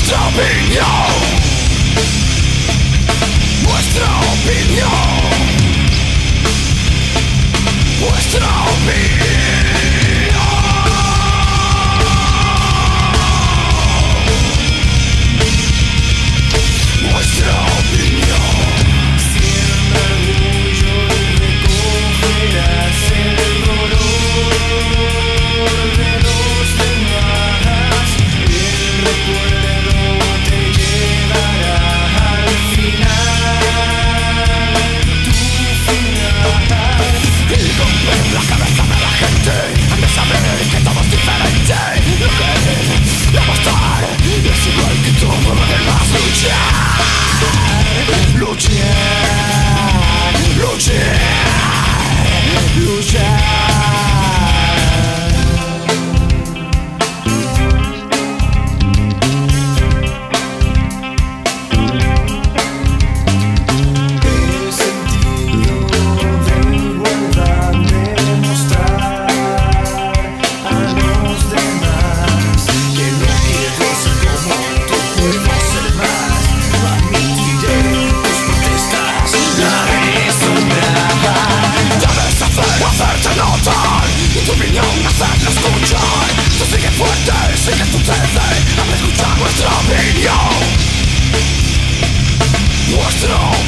Nuestra opinión, nuestra opinión, nuestra opinión, nuestra opinión. Siembra orgullo y recogerás el dolor de los demás. El recuerdo te llevará al final, tu final. Y romper la cabeza de la gente han de saber que todo es diferente. Lo que demostrar es igual que todo lo demás. Luchar, luchar, luchar, El sentido de igualdad demostrar a los demás que no quiero ser como tú, puedo ser más. No admitiré tus protestas, la deshonrar. debes hacerte notar y tu opinión hacerla escuchar. Tú sigue fuerte, sigue tu cede, haz escuchar nuestra opinión, nuestra opinión.